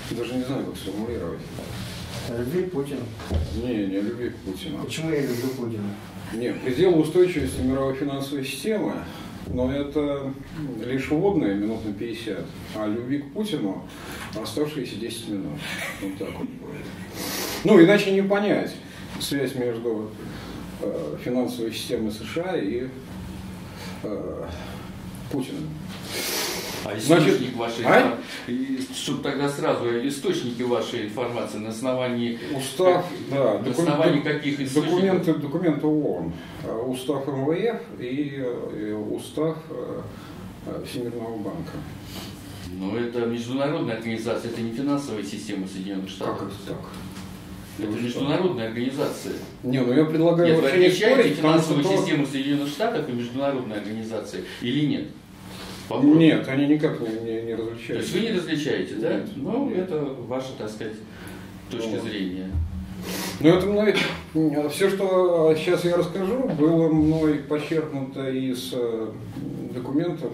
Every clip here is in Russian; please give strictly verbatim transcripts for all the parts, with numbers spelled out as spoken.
Даже не знаю, как сформулировать. Любви к Путину. Не, не любви к Путину. Почему я люблю Путина? Нет, предел устойчивости мировой финансовой системы, но это лишь вводные минут на пятьдесят, а любви к Путину оставшиеся десять минут. Вот так вот будет. Ну, иначе не понять связь между э, финансовой системой США и э, Путиным. А источник Значит, вашей а? чтобы тогда сразу источники вашей информации на основании устав, как, да, на докум, основании каких источников? Документы, документы ООН, устав эм вэ эф и, и устав Всемирного банка. Но это международная организация, это не финансовая система Соединенных Штатов. Как это так? Это вы международная что? Организация. Не, ну я предлагаю нет, вообще вы не спорить, финансовую что... систему Соединенных Штатов и международная организация или нет? Попробуй. Нет, они никак не, не, не различаются. То есть вы не различаете, да? Нет, ну, нет. это ваша, так сказать, точка ну. зрения. Ну, это мной, все, что сейчас я расскажу, было мной почерпнуто из документов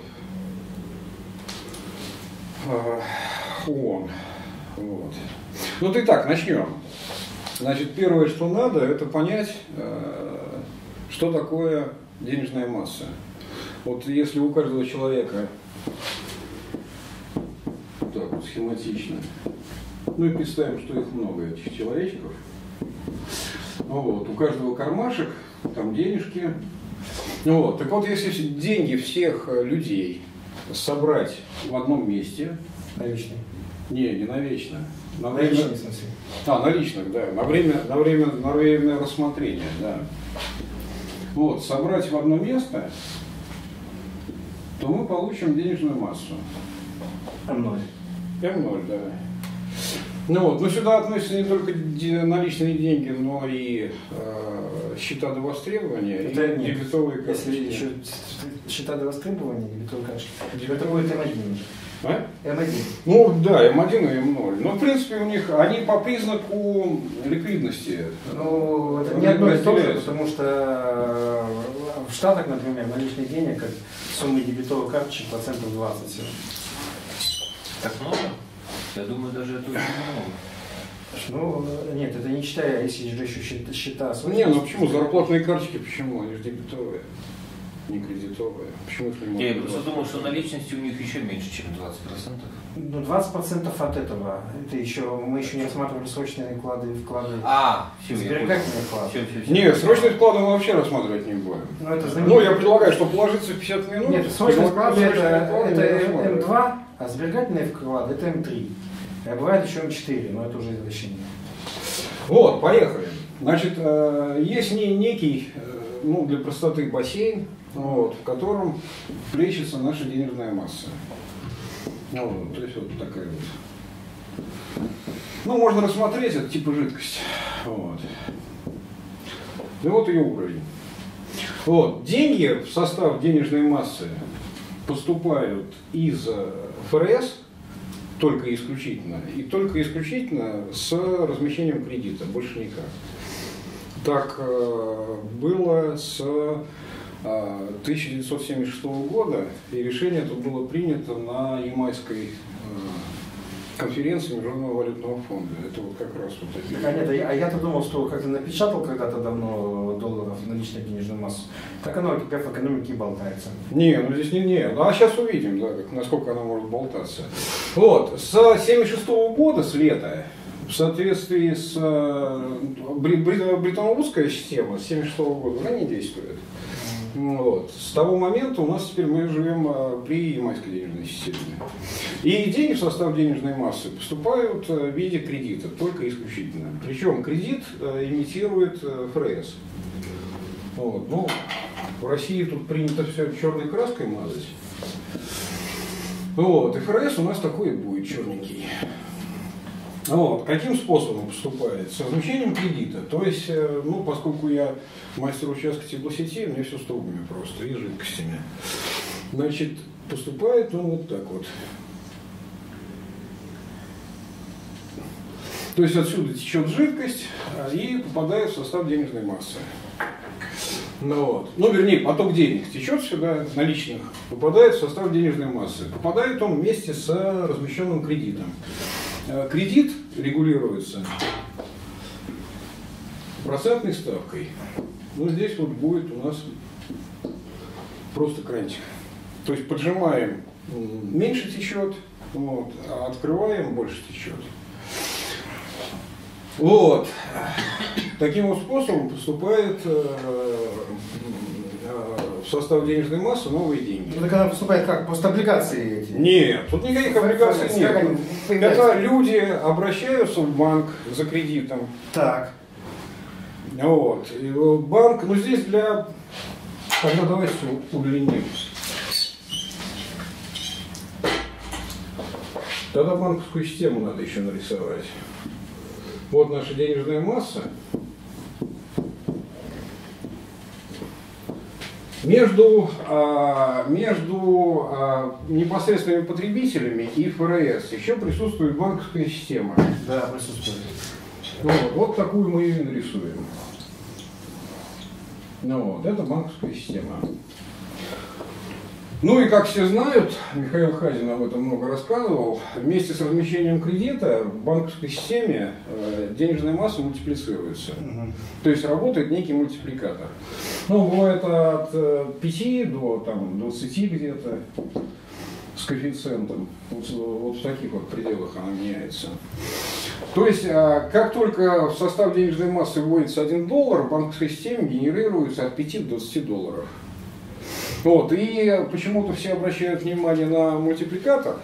ООН. Вот. Ну, то итак, начнем. Значит, первое, что надо, это понять, что такое денежная масса. Вот если у каждого человека, так вот схематично, ну и представим, что их много, этих человечков, ну вот, у каждого кармашек, там денежки, ну вот, так вот, если деньги всех людей собрать в одном месте, наличные? Не, не навечно. На время... Наличные, в смысле? А, наличных, да, на время, на время, на время рассмотрения, да. Вот, собрать в одно место, то мы получим денежную массу. эм ноль. эм ноль, да. Ну вот, но сюда относятся не только наличные деньги, но и э, счета до востребования, это и нет. Дебетовые карточки. Если еще счета до востребования, дебетовые карточки, это будет эм один. А? эм один. Ну да, эм один и эм ноль. Но в принципе у них они по признаку ликвидности. Ну, это не одно и то же, потому что в Штатах, например, наличных денег как суммы дебетовых карточек процентов двадцать. Так много? Я думаю, даже это очень много. Ну, нет, это не считая, если же еще счета. счета не, ну почему зарплатные карточки, почему? Они же дебетовые, не кредитовые. Почему их не можно? Я просто думал, что наличности у них еще меньше, чем двадцать процентов. Ну, двадцать процентов от этого. Это еще, мы еще не рассматривали срочные вклады, вклады. А, все, сберегательные вклады. Все, все, все. Нет, срочные вклады мы вообще рассматривать не будем. Ну, это ну я предлагаю, что положиться в пятьдесят минут. Нет, срочные вклады это, это эм два, а сберегательные вклады это эм три. А бывает еще эм четыре, но это уже извращение. Вот, поехали. Значит, есть некий, ну, для простоты бассейн, вот, в котором плещется наша денежная масса. Вот, то есть вот такая вот. Ну, можно рассмотреть, это типа жидкость. Вот. И вот ее уровень. Вот. Деньги в состав денежной массы поступают из эф эр эс только исключительно, и только исключительно с размещением кредита, больше никак. Так было с тысяча девятьсот семьдесят шестого года, и решение это было принято на Ямайской конференции Международного валютного фонда. Это вот как раз вот эти... А, нет, а я-то думал, что как-то напечатал когда-то давно долларов наличную денежную массу. Так оно теперь в экономике болтается. Не, ну здесь не, не. А сейчас увидим, да, как, насколько она может болтаться. Вот, с семьдесят шестого года, с лета, в соответствии с э, британо-вудская система с семьдесят шестого года уже не действует. Вот. С того момента у нас теперь мы живем при ямайской денежной системе. И деньги в состав денежной массы поступают в виде кредита, только исключительно. Причем кредит имитирует эф эр эс. Вот. Ну, в России тут принято все черной краской мазать. Вот. эф эр эс у нас такой и будет, черненький. Вот. Каким способом поступает? С размещением кредита. То есть, ну, поскольку я мастер участка теплосети, мне все с трубами просто и жидкостями. Значит, поступает он вот так вот. То есть отсюда течет жидкость и попадает в состав денежной массы. Ну, вот. Ну, вернее, поток денег течет сюда, наличных, попадает в состав денежной массы. Попадает он вместе с размещенным кредитом. Кредит регулируется процентной ставкой. Ну, здесь вот будет у нас просто крантик. То есть поджимаем, меньше течет, вот, а открываем, больше течет. Вот. Таким вот способом поступает э, э, в состав денежной массы новые деньги. Ну, так она поступает как? Просто облигации эти? Нет, тут никаких облигаций нет. Это люди обращаются в банк за кредитом. Так. Вот. И банк, ну здесь для... Тогда давайте удлиним. Тогда банковскую систему надо еще нарисовать. Вот наша денежная масса. Между, а, между а, непосредственными потребителями и эф эр эс еще присутствует банковская система. Да, присутствует. Вот, вот такую мы ее нарисуем. Ну, вот, это банковская система. Ну и как все знают, Михаил Хазин об этом много рассказывал, вместе с размещением кредита в банковской системе э, денежная масса мультиплицируется. Угу. То есть работает некий мультипликатор. Ну, бывает от э, пяти до там, двадцати где-то с коэффициентом. Вот, вот в таких вот пределах она меняется. То есть, э, как только в состав денежной массы вводится один доллар, в банковской системе генерируется от пяти до двадцати долларов. Вот, и почему-то все обращают внимание на мультипликатор,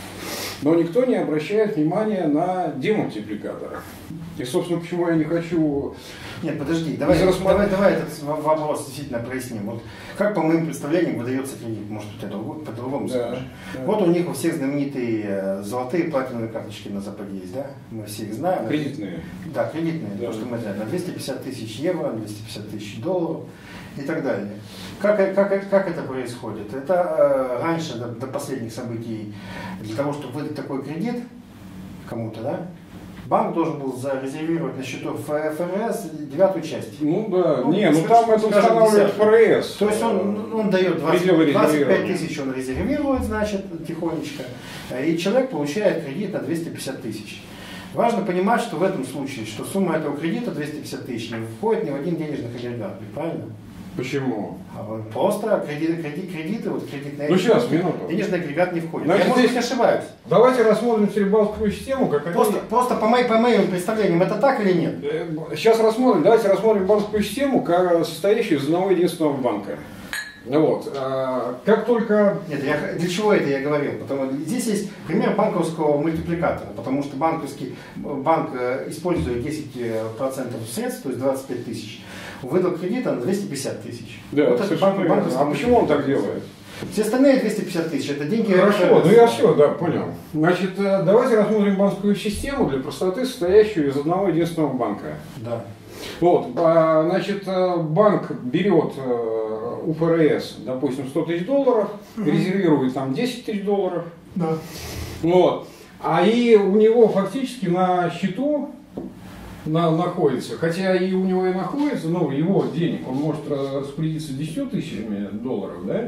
но никто не обращает внимания на демультипликатор. И, собственно, почему я не хочу... Нет, подожди, давай, давай, давай этот вопрос действительно проясним. Вот как по моим представлениям выдается кредит? Может, у тебя по-другому скажешь? Да, да. Вот у них у всех знаменитые золотые платиновые карточки на Западе есть, да? Мы все их знаем. Кредитные. Да, кредитные, да. Потому что мы знаем на двести пятьдесят тысяч евро, на двести пятьдесят тысяч долларов и так далее. Как, как, как это происходит? Это э, раньше, до, до последних событий, для того, чтобы выдать такой кредит кому-то, да, банк должен был зарезервировать на счету эф эр эс девятую часть. Ну да, ну, не, ну скажем, там это устанавливает эф эр эс. То есть он, он дает двадцать, двадцать пять тысяч, он резервирует, значит, тихонечко, и человек получает кредит на двести пятьдесят тысяч. Важно понимать, что в этом случае, что сумма этого кредита двести пятьдесят тысяч не входит ни в один денежный агрегат, правильно? Почему? Просто кредиты, кредиты, кредиты вот кредитные. Ну сейчас, минуту. Денежный агрегат не входит. Значит, я, может быть, ошибаюсь. Давайте рассмотрим банковскую систему, как просто, они... просто по, моим, по моим представлениям, это так или нет? Сейчас рассмотрим. Давайте рассмотрим банковскую систему, как состоящую из одного единственного банка. Вот. Как только... Нет, я, для чего это я говорил? Потому здесь есть пример банковского мультипликатора, потому что банковский банк, используя десять процентов средств, то есть двадцать пять тысяч, выдал кредит на двести пятьдесят тысяч. Да, вот это банк, а почему он так делает? Все остальные двести пятьдесят тысяч это деньги. Хорошо, ну я все, да, понял. Значит, давайте рассмотрим банковскую систему для простоты, состоящую из одного единственного банка. Да. Вот, значит, банк берет у эф эр эс, допустим, сто тысяч долларов, угу. резервирует там десять тысяч долларов. Да. Вот. А и у него фактически на счету на, находится, хотя и у него и находится, но его денег, он может распорядиться десятью тысячами долларов, да?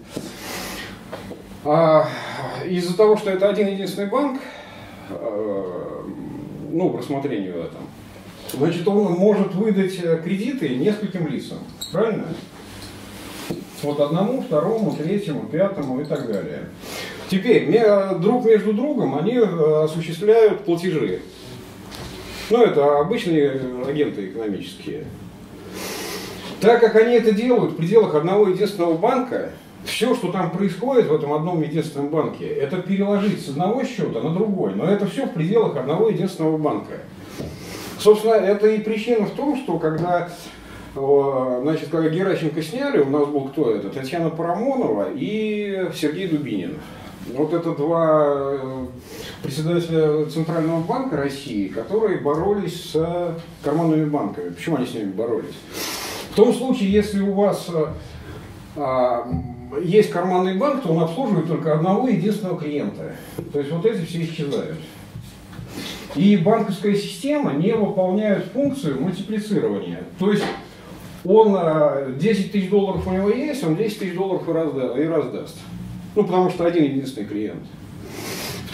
А из-за того, что это один единственный банк, ну, в рассмотрении в этом, значит, он может выдать кредиты нескольким лицам, правильно? Вот одному, второму, третьему, пятому и так далее. Теперь, друг между другом они осуществляют платежи. Ну, это обычные агенты экономические. Так как они это делают в пределах одного единственного банка, все, что там происходит в этом одном единственном банке, это переложить с одного счета на другой. Но это все в пределах одного единственного банка. Собственно, это и причина в том, что когда, значит, когда Геращенко сняли, у нас был кто это? Татьяна Парамонова и Сергей Дубинин. Вот это два председателя Центрального банка России, которые боролись с карманными банками. Почему они с ними боролись? В том случае, если у вас а, есть карманный банк, то он обслуживает только одного единственного клиента. То есть вот эти все исчезают. И банковская система не выполняет функцию мультиплицирования. То есть он десять тысяч долларов у него есть, он десять тысяч долларов и раздаст. Ну, потому что один единственный клиент. В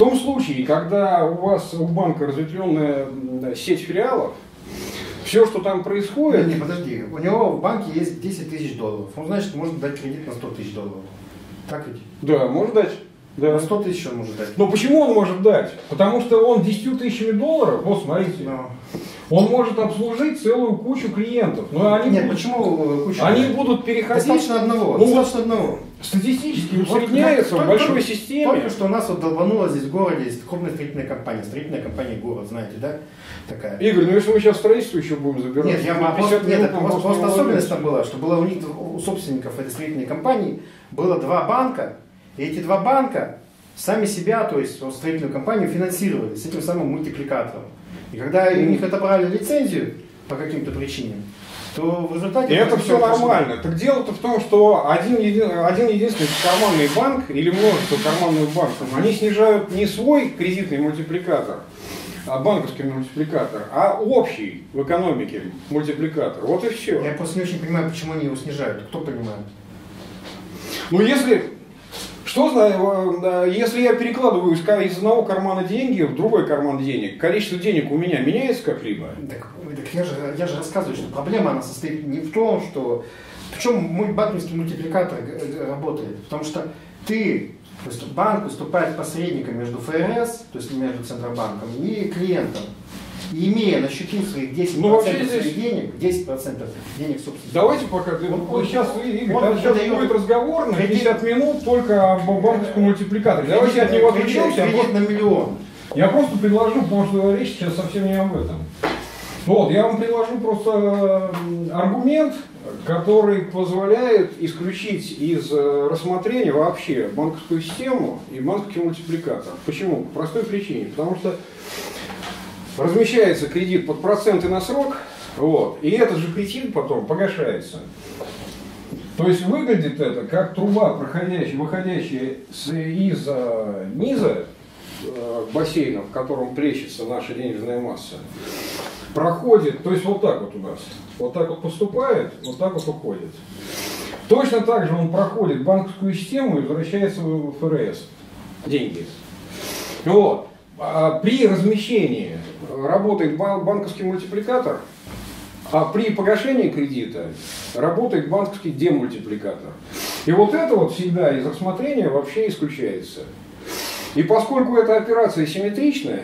том случае, когда у вас у банка разветвленная сеть филиалов, все, что там происходит... Не, не, подожди, у него в банке есть десять тысяч долларов, он, значит, может дать кредит на сто тысяч долларов. Так ведь? Да, может дать. Да. На сто тысяч он может дать. Но почему он может дать? Потому что он десятью тысячами долларов, вот смотрите, Но... он может обслужить целую кучу клиентов. Но они Нет, будут, почему кучу? они будут переходить... Достаточно одного, Ну, достаточно одного. Статистически Вот усредняется только- в большой только- системе. Только что у нас вот долбануло здесь в городе, есть крупная строительная компания, строительная компания «Город», знаете, да? Такая. Игорь, ну если мы сейчас строительство еще будем забирать, Нет, я на просто, пятьдесят нет, минут это нам просто, просто не особенность уложится. там была, что было у них, у собственников этой строительной компании, было два банка, и эти два банка сами себя, то есть вот, строительную компанию финансировали с этим самым мультипликатором. И когда у них отобрали лицензию по каким-то причинам, то в результате... И это все нормально. Так дело-то в том, что один, еди... один единственный карманный банк или множество карманных банков, они снижают не свой кредитный мультипликатор, а банковский мультипликатор, а общий в экономике мультипликатор. Вот и все. Я просто не очень понимаю, почему они его снижают. Кто понимает? Ну если... Что знаю, если я перекладываю из из одного кармана деньги в другой карман денег, количество денег у меня меняется как-либо? Так, так я, же, я же рассказываю, что проблема она состоит не в том, что... Причем мой банковский мультипликатор работает, потому что ты, то есть банк выступает посредником между ФРС, то есть между Центробанком, и клиентом. И имея на счету своих десять процентов ну, своих здесь... денег, десять процентов денег собственно. Давайте пока, ты, он, вот сейчас, Игорь, он, там сейчас дает, будет разговор на пятьдесят минут только об банковском мультипликаторе. Кредит, Давайте от него отвлечемся. Кредит на миллион. Я просто предложу, потому что речь сейчас совсем не об этом. Вот, я вам предложу просто аргумент, который позволяет исключить из рассмотрения вообще банковскую систему и банковский мультипликатор. Почему? По простой причине. Потому что размещается кредит под проценты на срок, вот, и этот же кредит потом погашается. То есть выглядит это как труба, проходящая, выходящая с, из а, низа а, бассейна, в котором плещется наша денежная масса, проходит, то есть вот так вот у нас, вот так вот поступает, вот так вот уходит. Точно так же он проходит банковскую систему и возвращается в ФРС. Деньги. Вот. А при размещении работает банковский мультипликатор, а при погашении кредита работает банковский демультипликатор. И вот это вот всегда из рассмотрения вообще исключается. И поскольку эта операция симметричная,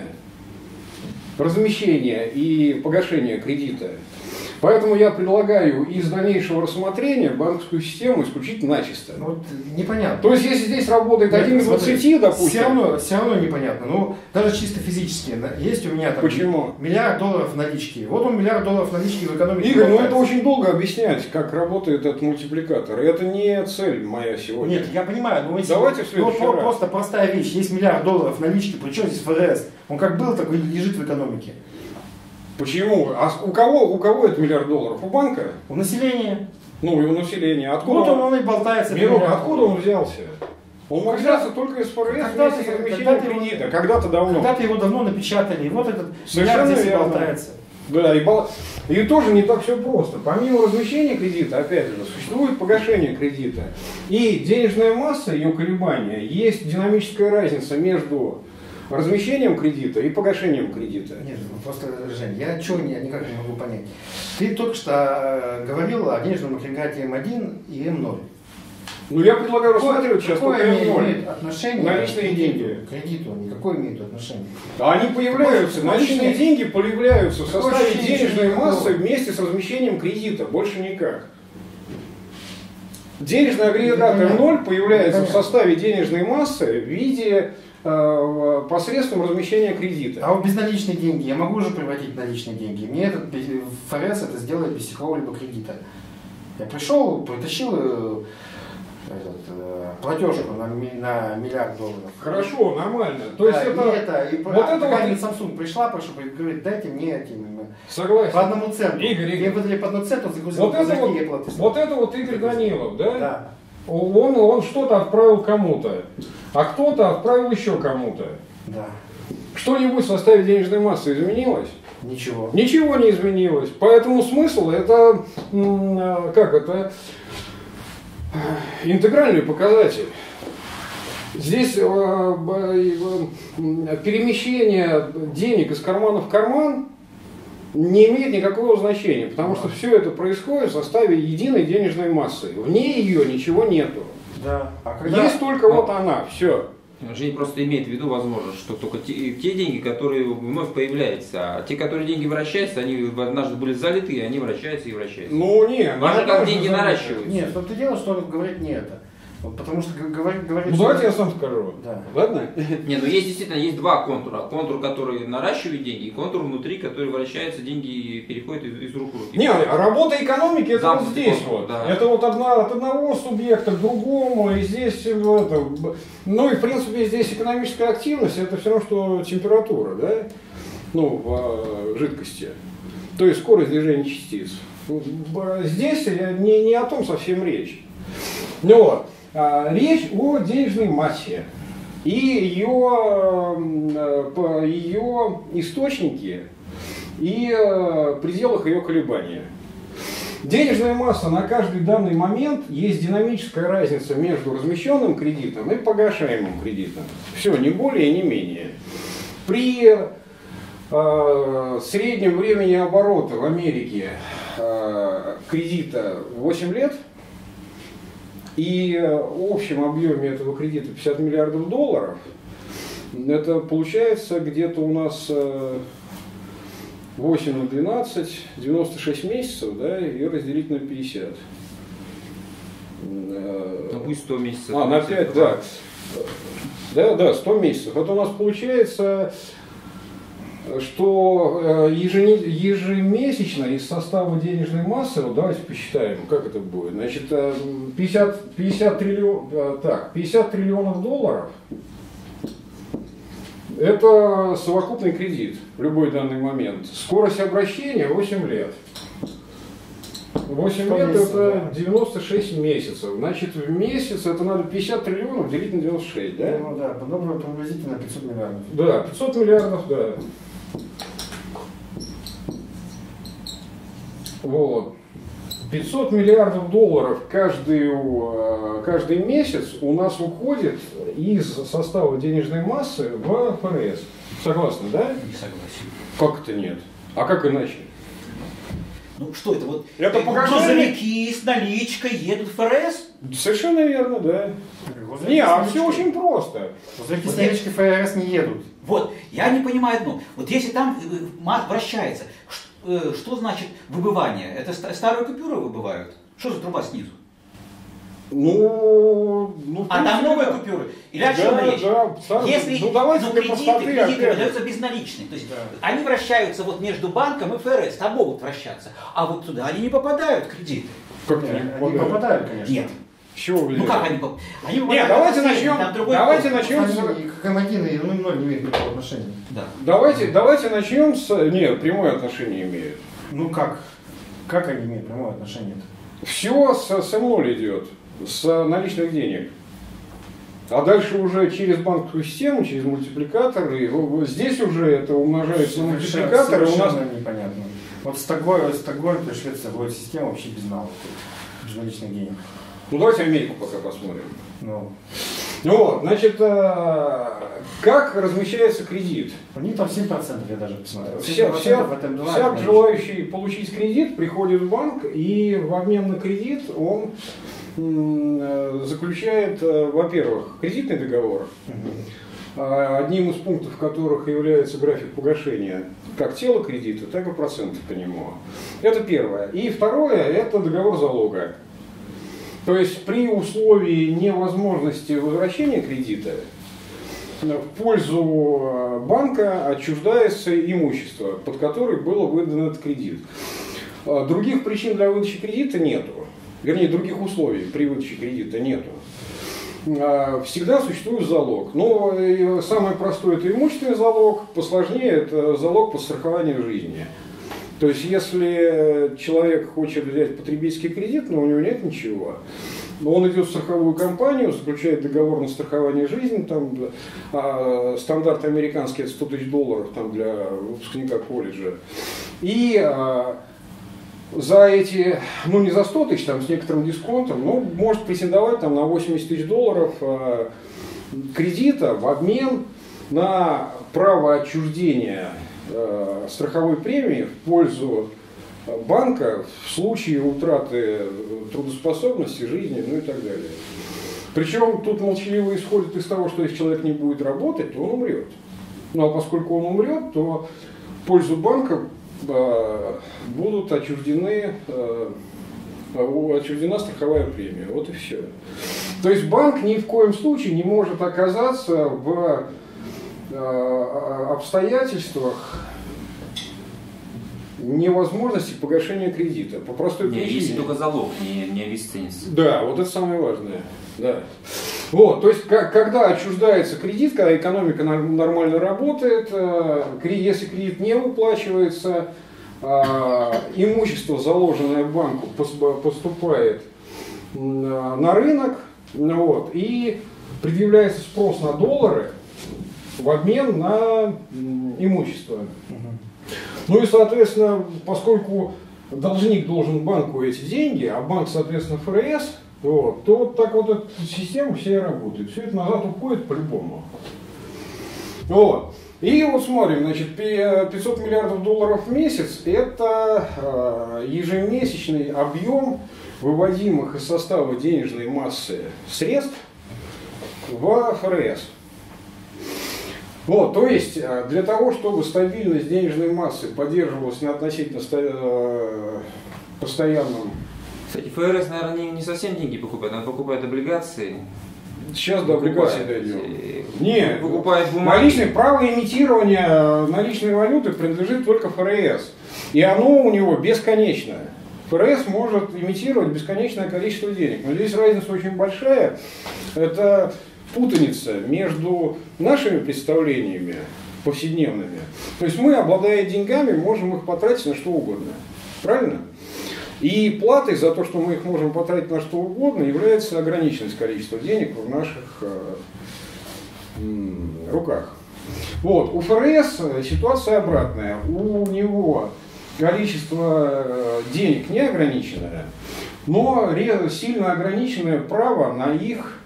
размещение и погашение кредита, поэтому я предлагаю из дальнейшего рассмотрения банковскую систему исключить начисто. Вот непонятно. То есть, если здесь работает Нет, один из двадцати, допустим... Все равно, все равно непонятно. Ну, даже чисто физически. Есть у меня там Почему? миллиард долларов налички. Вот он миллиард долларов налички в экономике. Игорь, ну это очень долго объяснять, как работает этот мультипликатор. И это не цель моя сегодня. Нет, я понимаю, но Давайте в следующий ну, раз. просто простая вещь. Есть миллиард долларов налички, причем здесь ФРС. Он как был, так и лежит в экономике. Почему? А у кого, у кого это миллиард долларов? У банка? У населения. Ну и у населения. Откуда Вот он, он и болтается. Мирок, миллиард. откуда он взялся? Он мог Когда- взяться только из ФРС когда вместе с ты- размещением когда ты его- кредита. Когда-то давно. Когда-то его давно напечатали, и вот этот Совершенно миллиард здесь и верно. болтается. Да, и, бал... и тоже не так все просто. Помимо размещения кредита, опять же, существует погашение кредита. И денежная масса, ее колебания, есть динамическая разница между размещением кредита и погашением кредита. Нет, ну просто, Жень, я чего не, никак не могу понять. Ты только что э, говорил о денежном агрегате эм один и эм ноль. Ну, я предлагаю рассматривать сейчас только Какое эм ноль. имеет отношение Наличные к деньги. кредиту? К кредиту никакое имеет отношение. А они появляются, Какое наличные ощущение? деньги появляются в Какое составе ощущение, денежной что массы никакого? вместе с размещением кредита, больше никак. Денежный агрегат эм Непонятно. ноль появляется в Непонятно. составе денежной массы в виде э, посредством размещения кредита. А вот безналичные деньги, я могу уже приводить наличные деньги. Мне этот без- ФРС это сделает без какого-либо кредита. Я пришел, притащил э, этот, э, платежку на, ми- на миллиард долларов. Хорошо, нормально. То есть Да, это, и это, и вот а, это какая-нибудь вот, Samsung пришла, прошу, говорит, дайте мне эти, согласен. по одному центу. Игорь, Игорь. Мне выдали по одному центу, загрузил Вот это вот, и платы. вот это вот Игорь Данилов, да? Да. Он, он что-то отправил кому-то, а кто-то отправил еще кому-то. Да. Что-нибудь в составе денежной массы изменилось? Ничего. Ничего не изменилось. Поэтому смысл это, м, а, как это, интегральный показатель. Здесь э, э, перемещение денег из кармана в карман не имеет никакого значения, потому что все это происходит в составе единой денежной массы. Вне ее ничего нету. Да. А когда... Есть только вот она, все. Женя просто имеет в виду возможность, что только те, те деньги, которые вновь появляются, а те, которые деньги вращаются, они однажды были залиты, и они вращаются и вращаются. Ну нет. Важно, как деньги наращиваются. Нет, в том-то дело, что он говорит не это. Вот потому что говорит... говорит ну давайте я сам скажу. Да. Ладно? Не, ну есть действительно есть два контура. Контур, который наращивает деньги, и контур внутри, который вращается, деньги переходят из, из рук в руки. Не, работа экономики это вот здесь контур, вот. да. Это вот одна, от одного субъекта к другому, и здесь это, ну и в принципе здесь экономическая активность это все равно, что температура, да? Ну, в э, жидкости. То есть скорость движения частиц. Здесь не, не о том совсем речь. Ну вот. Речь о денежной массе и ее, ее источнике и пределах ее колебания. Денежная масса на каждый данный момент есть динамическая разница между размещенным кредитом и погашаемым кредитом. Все, не более, не менее. При э, среднем времени оборота в Америке э, кредита восемь лет, и в общем объеме этого кредита пятьдесят миллиардов долларов, это получается где-то у нас восемь на двенадцать, девяносто шесть месяцев, да, и разделить на пятьдесят. Ну пусть сто месяцев. А, на пять, да. Да, да, сто месяцев. Это у нас получается, что ежемесячно из состава денежной массы, вот давайте посчитаем, как это будет. Значит, пятьдесят, пятьдесят, триллион, так, пятьдесят триллионов долларов – это совокупный кредит в любой данный момент. Скорость обращения восемь лет. восемь лет месяцев, это да. девяносто шесть месяцев. Значит, в месяц это надо пятьдесят триллионов делить на девяносто шесть, да? Ну да, подобно приблизительно пятьсот миллиардов. Да, пятьсот миллиардов, да. Вот. пятьсот миллиардов долларов каждый, каждый месяц у нас уходит из состава денежной массы в эф эр эс. Согласны, да? Не согласен. Как это нет? А как иначе? Ну что это вот? Это э, погашение? грузовики с наличкой едут в эр эс? Совершенно верно, да. Не, а все очень просто. Грузовики с наличкой эф эр эс не едут. Вот, я не понимаю одно. Вот если там э, ма- вращается, ш- э, что значит выбывание? Это ста- старые купюры выбывают? Что за труба снизу? Ну, ну в А там принципе, новые да. купюры? Или о Да, чем речь? да, сам- Если ну, давайте ну, для кредиты, простоты кредиты опять. выдаются безналичные. То есть Да. они вращаются вот между банком и эф эр эс, там могут вращаться. А вот туда они не попадают, кредиты. Как Нет, не они попадают? попадают, конечно. Нет. С чего вы Ну взяли? как они попадают? Они Не, попадают давайте в бассейн, начнем. там другой Давайте код. начнем с. Они, как эм один и эм ноль не имеют никакого отношения. Да. Давайте, давайте начнем с. Нет, прямое отношение имеют. Ну как? Как они имеют прямое отношение-то? Все с, с эм ноль идет, с наличных денег. А дальше уже через банковскую систему, через мультипликатор, и вот здесь уже это умножается на мультипликатор, и у нас. Совершенно непонятно. Вот Стокгольм, Стокгольм, то есть Швеция вводит систему вообще без налогов, без наличных денег. Ну давайте Америку пока посмотрим. Ну, Ну вот, значит, э, как размещается кредит? у них там семь процентов, я даже посмотрел. Вся, вся, это два, всяк конечно. желающий получить кредит приходит в банк, и в обмен на кредит он м, э, заключает, э, во-первых, кредитный договор, э, одним из пунктов которых является график погашения как тела кредита, так и процентов по нему. Это первое. И второе, это договор залога. То есть при условии невозможности возвращения кредита в пользу банка отчуждается имущество, под которое было выдан этот кредит. Других причин для выдачи кредита нету. Вернее, других условий при выдаче кредита нету. Всегда существует залог. Но самое простое это имущественный залог, посложнее это залог по страхованию жизни. То есть, если человек хочет взять потребительский кредит, но у него нет ничего, но он идет в страховую компанию, заключает договор на страхование жизни, там, а, стандарт американский это сто тысяч долларов там, для выпускника колледжа, и а, за эти, ну не за сто тысяч, там, с некоторым дисконтом, ну, может претендовать там, на восемьдесят тысяч долларов а, кредита в обмен на право отчуждения э, страховой премии в пользу банка в случае утраты трудоспособности, жизни, ну и так далее. Причем тут молчаливо исходит из того, что если человек не будет работать, то он умрет. Ну а поскольку он умрет, то в пользу банка э, будут отчуждены, э, отчуждена страховая премия. Вот и все. То есть банк ни в коем случае не может оказаться в э, обстоятельствах невозможности погашения кредита. По простой Не, причине. если только залог, не, не обесценится. Да, вот это самое важное. Да. Вот, то есть, как, когда отчуждается кредит, когда экономика нормально работает, э, если кредит не выплачивается, э, имущество, заложенное банку, поступает на рынок, вот, и предъявляется спрос на доллары в обмен на имущество. Ну и, соответственно, поскольку должник должен банку эти деньги, а банк, соответственно, ФРС, вот, то вот так вот эта система вся и работает. Все это назад уходит по-любому. Вот. И вот смотрим, значит, пятьсот миллиардов долларов в месяц – это ежемесячный объем выводимых из состава денежной массы средств в ФРС. Вот, то есть, для того, чтобы стабильность денежной массы поддерживалась на относительно постоянном... Кстати, ФРС, наверное, не, не совсем деньги покупает, он покупает облигации. Сейчас до облигаций дойдем. Нет, покупает бумаги. Наличное право имитирования наличной валюты принадлежит только ФРС. И оно у него бесконечное. ФРС может имитировать бесконечное количество денег. Но здесь разница очень большая. Это путаница между нашими представлениями повседневными. То есть мы, обладая деньгами, можем их потратить на что угодно. Правильно? И платой за то, что мы их можем потратить на что угодно, является ограниченность количества денег в наших э, м, руках. Вот. У ФРС ситуация обратная. У него количество денег не ограниченное, но сильно ограниченное право на их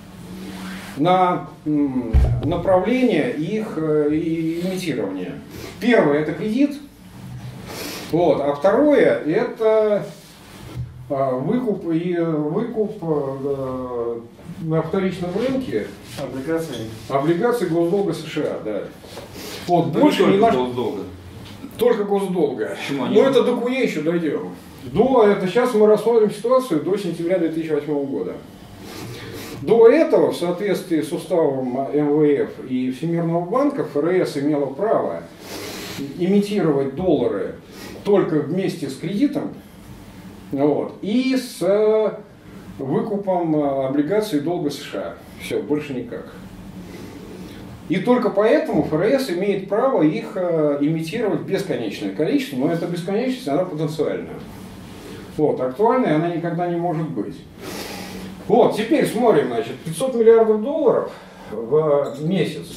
на м, направление их э, имитирования. Первое – это кредит. Вот. А второе – это а, выкуп, и, выкуп а, на вторичном рынке облигаций, облигаций госдолга США. Да. Вот, Да больше не не только наш... госдолга. Только госдолга. Почему они- Но это до КУЕ еще дойдем. До, это, сейчас мы рассмотрим ситуацию до сентября две тысячи восьмого года. До этого, в соответствии с уставом эм вэ эф и Всемирного банка, ФРС имела право имитировать доллары только вместе с кредитом, вот, и с выкупом облигаций долга США. Все, больше никак. И только поэтому ФРС имеет право их имитировать бесконечное количество, но эта бесконечность, она потенциальная. Вот, актуальной она никогда не может быть. Вот, теперь смотрим, значит, пятьсот миллиардов долларов в месяц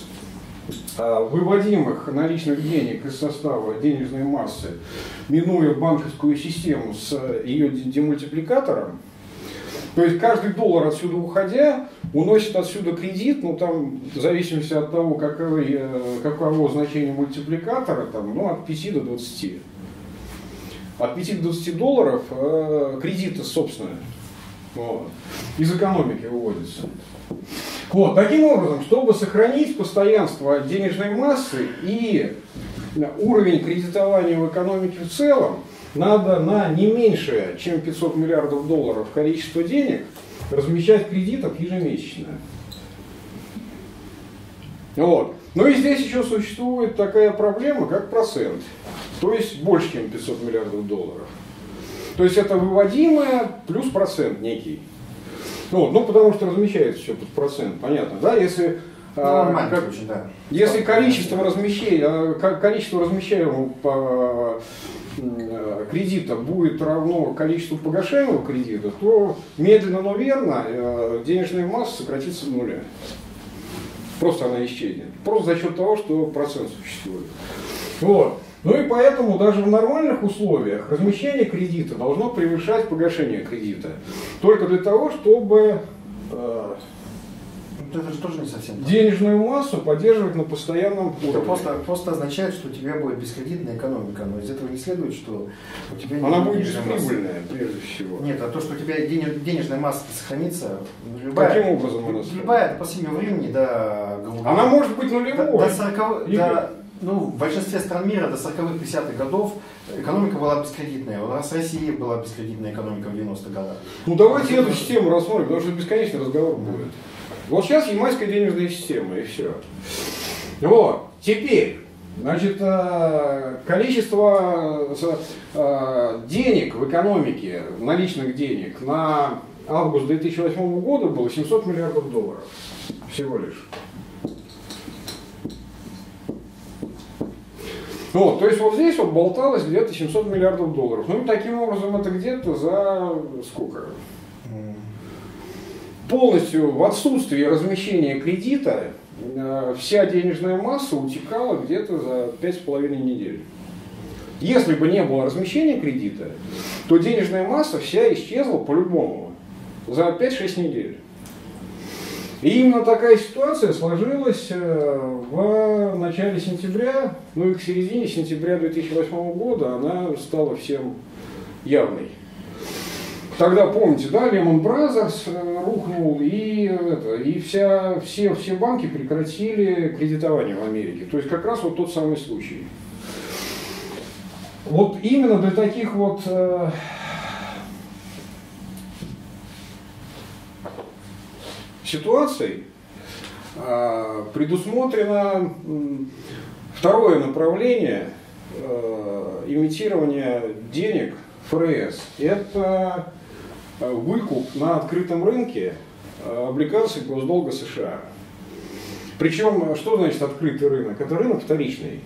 выводимых наличных денег из состава денежной массы, минуя банковскую систему с ее демультипликатором. То есть каждый доллар отсюда уходя, уносит отсюда кредит, ну там в зависимости от того, каково, каково значение мультипликатора, там, ну, от пяти до двадцати. От пяти до двадцати долларов э, кредита собственное. Вот. Из экономики выводится. Вот, таким образом, чтобы сохранить постоянство денежной массы и уровень кредитования в экономике в целом, надо на не меньше, чем пятьсот миллиардов долларов количество денег размещать кредитов ежемесячно. Вот. Но и здесь еще существует такая проблема, как процент. То есть больше, чем пятьсот миллиардов долларов. То есть это выводимое плюс процент некий. Вот, ну, потому что размещается все под процент, понятно, да? Если, ну, а, как, очень, да. если количество, размещения, количество размещаемого по, а, кредита будет равно количеству погашаемого кредита, то медленно, но верно а, денежная масса сократится до нуля. Просто она исчезнет. Просто за счет того, что процент существует. Вот. Ну и поэтому даже в нормальных условиях размещение кредита должно превышать погашение кредита. Только для того, чтобы э, Ну, это же тоже не совсем так. денежную массу поддерживать на постоянном Это уровне. просто, просто означает, что у тебя будет бескредитная экономика, но из этого не следует, что у тебя Она не будет денежная масса. бесприбыльная, прежде всего. Нет, а то, что у тебя денеж- денежная масса сохранится, любая, Каким образом она любая до последнего времени, до, грубо говоря, Она может быть до, нулевой. до сороковых, Игорь. до, ну, в большинстве стран мира до сороковых-пятидесятых годов экономика была бескредитная. У нас Россия была бескредитная экономика в девяностых годах. Ну давайте эту систему рассмотрим, потому что бесконечный разговор будет. Вот сейчас ямайская денежная система, и все. Вот, теперь, значит, э, количество э, денег в экономике, наличных денег на август две тысячи восьмого года было семьсот миллиардов долларов. Всего лишь. Вот, то есть вот здесь вот болталось где-то семьсот миллиардов долларов. Ну и таким образом это где-то за сколько? Полностью в отсутствии размещения кредита э, вся денежная масса утекала где-то за пять с половиной недель. Если бы не было размещения кредита, то денежная масса вся исчезла по-любому за пять-шесть недель. И именно такая ситуация сложилась э, в начале сентября, ну и к середине сентября две тысячи восьмого года она стала всем явной. Тогда, помните, да, Lehman Brothers рухнул, и, это, и вся, все, все банки прекратили кредитование в Америке. То есть как раз вот тот самый случай. Вот именно для таких вот э, ситуаций э, предусмотрено э, второе направление э, имитирования денег ФРС. Это выкуп на открытом рынке облигаций госдолга США. Причем, что значит открытый рынок? Это рынок вторичный.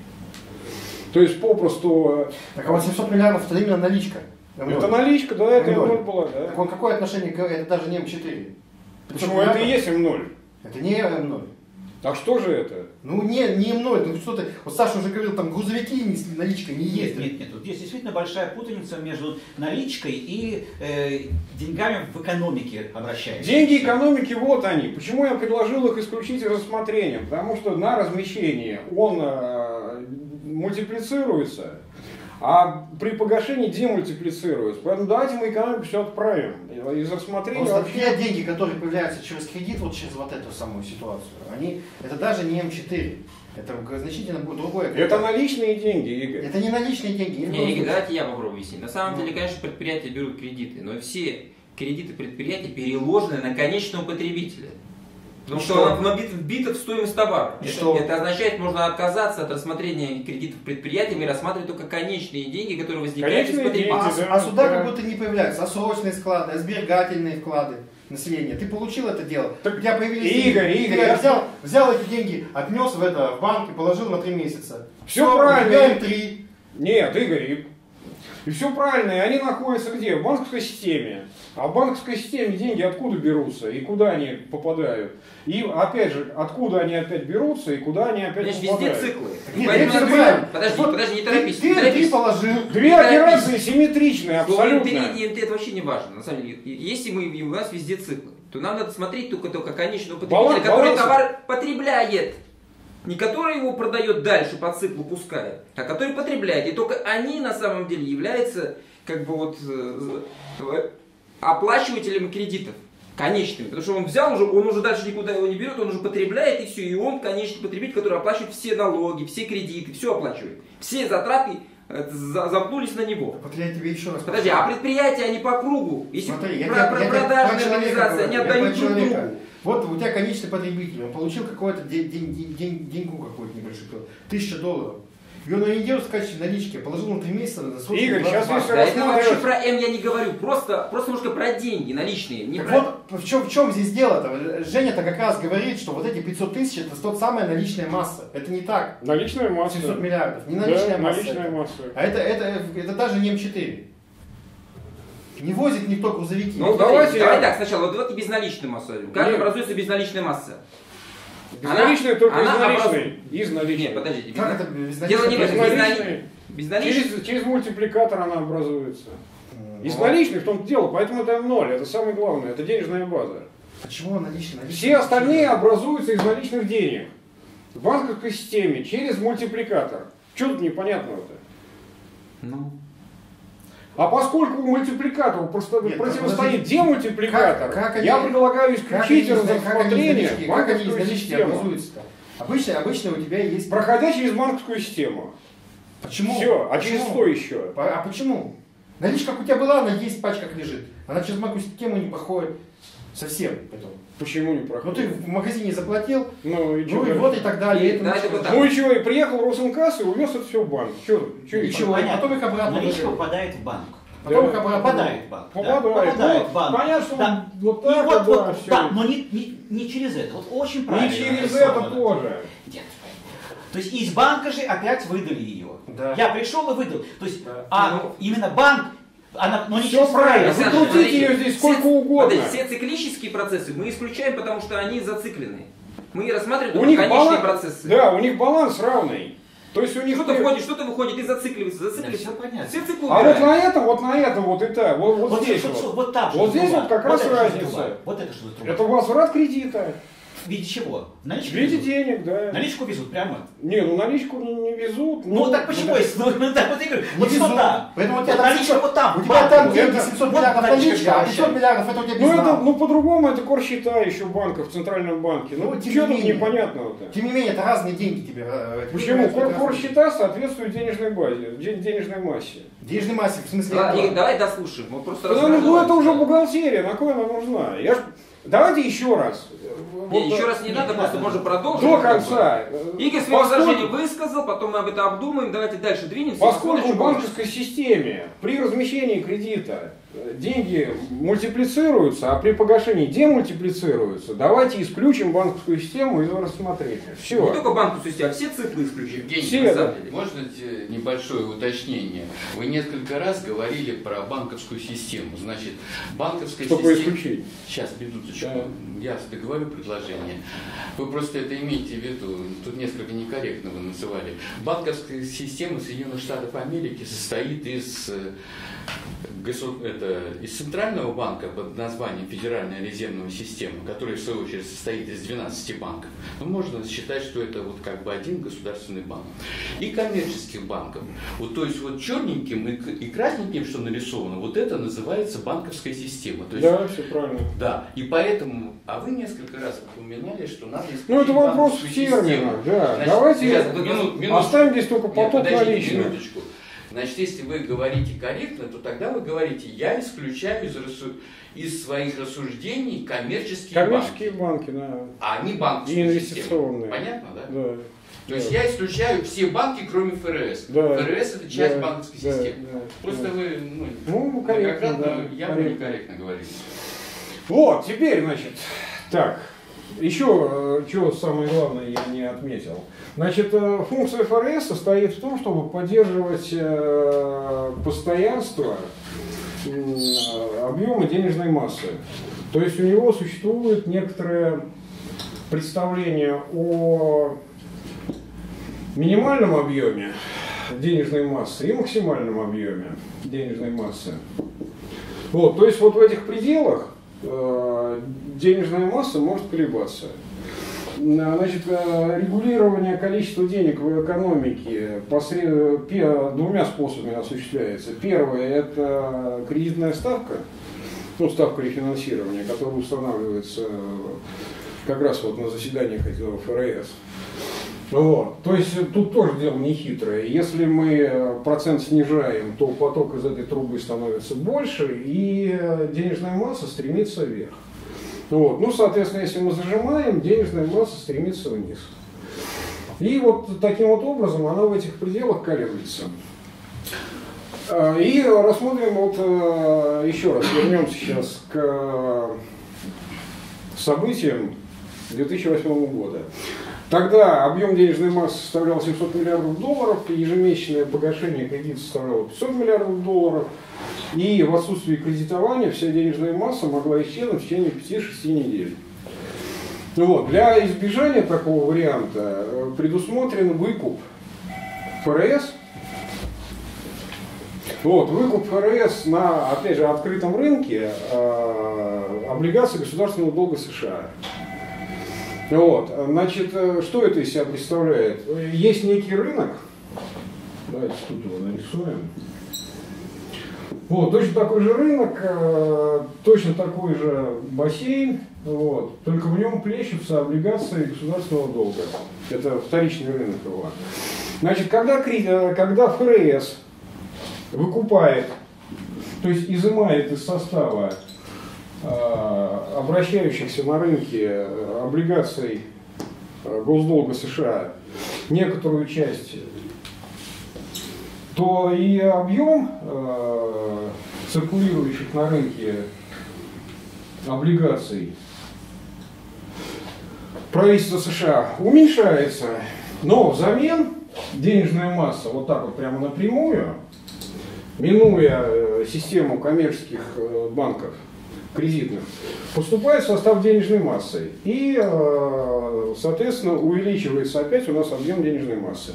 То есть попросту... Так а вот семьсот миллиардов это именно наличка. Это наличка, да, это эм ноль. эм ноль была. Да. Так он какое отношение к... Это даже не эм четыре. Почему это и есть эм ноль? Это не эм ноль. А что же это? Ну не, не эм ноль, ну что ты, вот Саша уже говорил, там грузовики не, наличкой не Нет, ездят. нет, нет. Вот здесь действительно большая путаница между наличкой и э, деньгами в экономике обращается. Деньги экономики, вот они. Почему я предложил их исключить из рассмотрения? Потому что на размещение он э, мультиплицируется, а при погашении демультиплицируется. Поэтому давайте мы экономику все отправим из рассмотрения. Просто Вообще... те деньги, которые появляются через кредит, вот через вот эту самую ситуацию, они, это даже не эм четыре. Это значительно будет другое. Это наличные деньги, Игорь. Это не наличные деньги. Не, Игорь, давайте я попробую объяснить. На самом деле, конечно, предприятия берут кредиты, но все кредиты предприятий переложены на конечного потребителя. Потому что, что она вбита в стоимость товара. Это, это означает, можно отказаться от рассмотрения кредитов предприятиями и рассматривать только конечные деньги, которые возникают из потребителя. А, да, а сюда да. как будто не появляются, а срочные вклады, а сберегательные вклады населения. Ты получил это дело, так, у тебя появились Игорь, деньги. Игорь, Ты я... взял, взял эти деньги, отнес в это в банк и положил на три месяца. Все, все правильно. три. Нет, Игорь, и, и все правильно, и они находятся где? В банковской системе. А в банковской системе деньги откуда берутся и куда они попадают? И опять же, откуда они опять берутся и куда они опять Значит, попадают? везде циклы. Нет, Поэтому это надо... Подожди, вот подожди, не торопись. Ты, не ты, торопись. ты положил. Две операции симметричные, абсолютно. Это, это вообще не важно. На самом деле, если мы, у нас везде циклы, то нам надо смотреть только, только конечного потребителя, Баланс, который баланс. товар потребляет. Не который его продает дальше по циклу пускает, а который потребляет. И только они на самом деле являются как бы вот оплачивателями кредитов. Конечными. Потому что он взял уже, он уже дальше никуда его не берет, он уже потребляет и все. И он конечный потребитель, который оплачивает все налоги, все кредиты, все оплачивает. Все затраты запнулись на него. Вот я тебе еще раз Подожди, а предприятия, они по кругу. Если Смотри, про, я, про, я, продажные я организации, они отдают друг другу. Вот у тебя конечный потребитель, он получил какой-то день, день, день, деньгу какую-то небольшую, тысяча долларов. И он ее не делал в качестве налички, положил на три месяца на срочный Игорь, сейчас банк. если Да, это вообще рассматривать... про М я не говорю, просто, просто немножко про деньги наличные. Не Так про... вот, в чем, в чем здесь дело-то? Женя-то как раз говорит, что вот эти пятьсот тысяч это тот самая наличная масса. Это не так. Наличная масса. семьсот миллиардов. Не наличная да, масса. наличная это. масса. А это, это, это даже не эм четыре. Не возит никто грузовики. Ну, Смотри, давайте давай я- так, сначала, вот давайте безналичную массу. Как Нет. образуется безналичная масса? Безналичная Она- только она из наличной. образу- Из наличной. Нет, подождите. Как безна- это безналичная? Дело не в этом. Безналичной. Безнали- Безналичная. Через, через мультипликатор она образуется. М, Из ну, наличных в том-то дело, поэтому это ноль, это самое главное, это денежная база. Почему наличные? Все остальные образуются из наличных денег. В банковской системе через мультипликатор. Что тут непонятного-то? Ну. А поскольку мультипликатору просто Нет, противостоит демультипликатор, как, как они, я предлагаю исключить из рассмотрения банковскую систему. Обычно, обычно у тебя есть... Проходя через банковскую систему. Почему? Все, а Почему? через что еще? А почему? Наличка как у тебя была, она есть в пачках лежит. Она через банковскую систему не проходит совсем. Потом. Почему не Ну проходит? ты в магазине заплатил, ну и, ну, и вот и так далее. И, это да, началось. это вот ну и чего, и приехал в Роскасс и увез это все в банк. Что, что И чего? Понятно. Потом их обратно Наличка выдали. попадает в банк. Потом Да. их обратно Попадает в банк. да. Попадает. Попадает Ну, в банк. понятно, что Да. вот И так, вот, да, вот, всё. да, но не, не, не через это. Вот очень правильно. Не через это нарисовано. тоже. Нет. То есть из банка же опять выдали ее. Да. Я пришел и выдал. То есть, Да. а Ну. именно банк, она, но не Всё через правильно. банк. Вы крутите ее здесь сколько угодно. Смотрите, все циклические процессы мы исключаем, потому что они зациклены. Мы не рассматриваем У только них конечные баланс, процессы. да, у них баланс равный. То есть у них Что-то входит, что-то выходит и зацикливается, зацикливается. Да, всё понятно. Все циклы А вот убираем. на этом, вот на этом, вот и так, вот, вот, Вот, здесь вот, вот. вот, вот там Вот что здесь труба. вот как раз это что за разница. труба. Вот это что за труба. Это возврат кредита. В виде чего? Наличку В виде везут? денег, да. Наличку везут прямо. Не, ну наличку не, не везут. Ну, так почему? да. Если, ну, ну, так вот я говорю, Не вот что везут. там? Поэтому у тебя Вот там наличка всё- вот там. У в тебя банке. там Вот деньги это- семьсот вот миллиардов наличка наличка, а вообще. пятьсот миллиардов это у тебя Ну, это, безнал. ну по-другому это корсчета еще банка в Центральном банке. Ну, Ну, тем что не тут менее. непонятного-то? Тем не менее, это разные деньги тебе. э, это Почему? это разные. Корсчета соответствуют денежной базе, де- денежной массе. Денежной массе, в смысле... Ладно, это- Игорь, давай дослушаем. Мы просто Ну, ну, разговариваем. это уже бухгалтерия, на кой она нужна? Я ж... Давайте еще раз. Не, Вот, еще раз не не, надо, не просто надо. можно продолжить. До конца. Игорь свои Поскольку- возражения высказал, потом мы об этом обдумаем. Давайте дальше двинемся. Поскольку Посмотрим, в что банковской системе при размещении кредита деньги мультиплицируются, а при погашении демультиплицируются, давайте исключим банковскую систему из рассмотрения. Не Все. только банковскую систему, а все циклы исключим. Евгений, Все, на самом да. деле, можно те- небольшое уточнение? Вы несколько раз говорили про банковскую систему. Значит, банковская Чтобы система... исключить. Сейчас, минуточку. Да. Я договорю предложение. Вы просто это имейте в виду. Тут несколько некорректно вы называли. Банковская система Соединенных Штатов Америки состоит из, э, госу- это, из Центрального банка под названием Федеральная резервная система, которая в свою очередь состоит из двенадцати банков. Ну, можно считать, что это вот как бы один государственный банк. И коммерческих банков. Вот, то есть вот черненьким и, к- и красненьким, что нарисовано, вот это называется банковская система. То есть, Да, все правильно. да, и поэтому, а вы несколько раз упоминали, что надо исключить Ну, это вопрос банковскую в терминах, систему. да. Значит, Давайте ребята, вот мину- минуточку. оставим здесь только Нет, поток подождите, наличных. минуточку. Значит, если вы говорите корректно, то тогда вы говорите, я исключаю из, рассу- из своих рассуждений коммерческие, Коммерческие банки, банки, да. а не И банковскую инвестиционные. систему. Понятно, да? Да. То есть Да. я исключаю все банки, кроме ФРС. Да. ФРС это часть Да, банковской да, системы. да, Просто да. вы ну, Ну, корректно, многократно да, явно корректно. некорректно говорите. Вот, теперь, значит, так, еще, что самое главное я не отметил. Значит, э, функция ФРС состоит в том, чтобы поддерживать э, постоянство э, объема денежной массы. То есть у него существует некоторое представление о минимальном объеме денежной массы и максимальном объеме денежной массы. Вот, то есть вот в этих пределах э, денежная масса может колебаться. Значит, э, регулирование количества денег в экономике посред... пе- двумя способами осуществляется. Первое – это кредитная ставка, ну, ставка рефинансирования, которая устанавливается как раз вот на заседаниях этого ФРС. Вот. То есть тут тоже дело не хитрое. Если мы процент снижаем, то поток из этой трубы становится больше, и денежная масса стремится вверх. Вот. Ну, соответственно, если мы зажимаем, денежная масса стремится вниз. И вот таким вот образом она в этих пределах колеблется. И рассмотрим вот еще раз, вернемся сейчас к событиям две тысячи восьмого года. Тогда объем денежной массы составлял семьсот миллиардов долларов, ежемесячное погашение кредита составляло пятьсот миллиардов долларов, и в отсутствии кредитования вся денежная масса могла исчезнуть в течение пяти-шести недель. Вот. Для избежания такого варианта предусмотрен выкуп ФРС Вот, выкуп ФРС на, опять же, открытом рынке э, облигаций государственного долга США. Вот, значит, что это из себя представляет? Есть некий рынок, давайте тут его нарисуем. Вот, точно такой же рынок, э, точно такой же бассейн, вот, только в нем плещутся облигации государственного долга. Это вторичный рынок его. Значит, когда, когда ФРС выкупает, то есть изымает из состава э, обращающихся на рынке облигаций э, госдолга США некоторую часть, то и объем э, циркулирующих на рынке облигаций правительства США уменьшается, но взамен денежная масса вот так вот прямо напрямую, минуя э, систему коммерческих э, банков кредитных, поступает в состав денежной массы и, э, соответственно, увеличивается опять у нас объем денежной массы.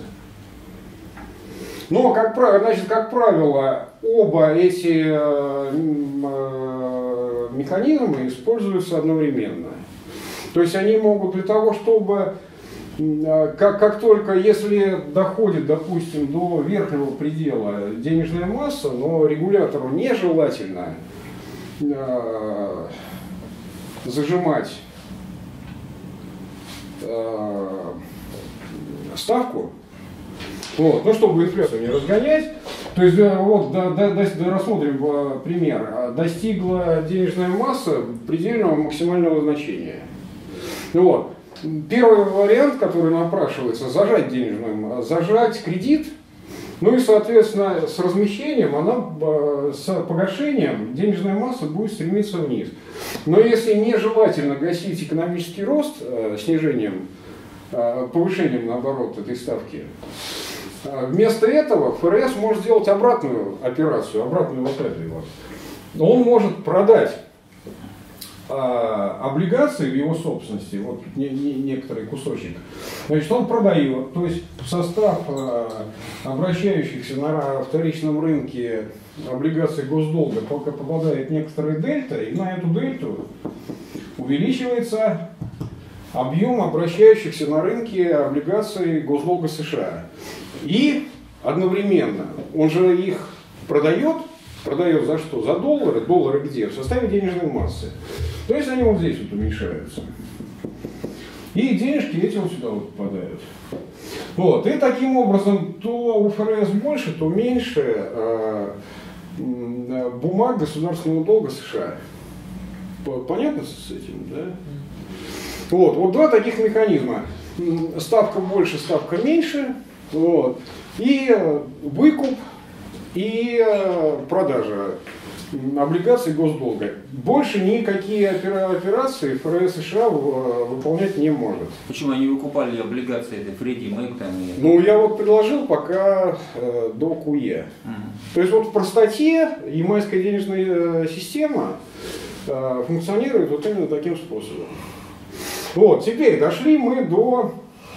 Но, как, значит, как правило, оба эти э, э, механизмы используются одновременно. То есть они могут для того, чтобы, э, как, как только, если доходит, допустим, до верхнего предела денежная масса, но регулятору нежелательно э, зажимать э, ставку, вот, ну, чтобы инфляцию не разгонять, то есть, вот, да, да, да, рассмотрим пример. Достигла денежная масса предельного максимального значения. Вот. Первый вариант, который напрашивается, зажать денежную, зажать кредит, ну и, соответственно, с размещением, она, с погашением денежная масса будет стремиться вниз. Но если нежелательно гасить экономический рост снижением, повышением, наоборот, этой ставки, вместо этого ФРС может сделать обратную операцию, обратную вот эту вот. Он может продать а, облигации в его собственности, вот не, не, некоторый кусочек. Значит, он продает, то есть в состав а, обращающихся на вторичном рынке облигаций госдолга пока попадает некоторая дельта, и на эту дельту увеличивается объем обращающихся на рынке облигаций госдолга США. И одновременно он же их продает, продает за что? За доллары, доллары где? В составе денежной массы. То есть они вот здесь вот уменьшаются. И денежки эти вот сюда вот попадают. Вот. И таким образом то у ФРС больше, то меньше э, бумаг государственного долга США. Понятно с этим, да? Вот, вот два таких механизма. Ставка больше, ставка меньше. Вот. И выкуп, и продажа облигаций госдолга. Больше никакие операции ФРС США выполнять не может. Почему они выкупали облигации, это Фредди Мэк там? И... Ну, я вот предложил пока э, до КУЕ. Угу. То есть вот в простоте ямайская денежная система э, функционирует вот именно таким способом. Вот, теперь дошли мы до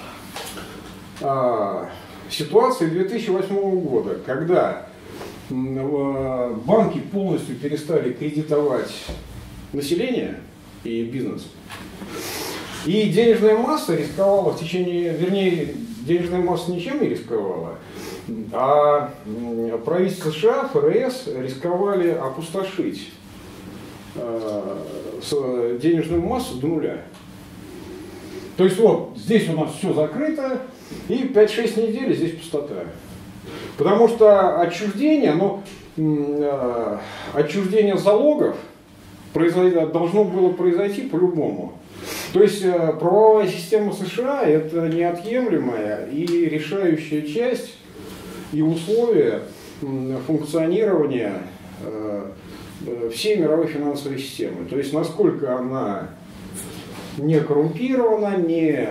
а, ситуации две тысячи восьмого года, когда а, банки полностью перестали кредитовать население и бизнес. И денежная масса рисковала в течение, вернее, денежная масса ничем не рисковала, а правительство США, ФРС рисковали опустошить а, денежную массу до нуля. То есть вот здесь у нас все закрыто, и пять-шесть недель здесь пустота. Потому что отчуждение, ну, э, отчуждение залогов должно было произойти по-любому. То есть э, правовая система США это неотъемлемая и решающая часть и условия э, функционирования э, всей мировой финансовой системы. То есть насколько она не коррумпирована, не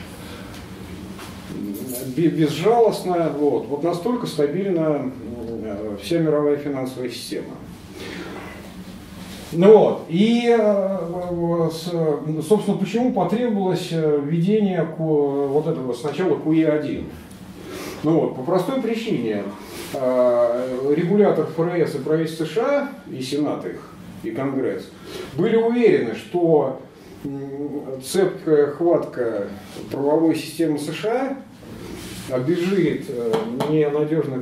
безжалостна, вот, вот настолько стабильна вся мировая финансовая система. Ну вот, и, собственно, почему потребовалось введение вот этого сначала КУЕ один? Ну, вот, по простой причине. Регулятор эф эр эс и правительство США, и Сенат их, и Конгресс, были уверены, что цепкая хватка правовой системы США обежит ненадежных,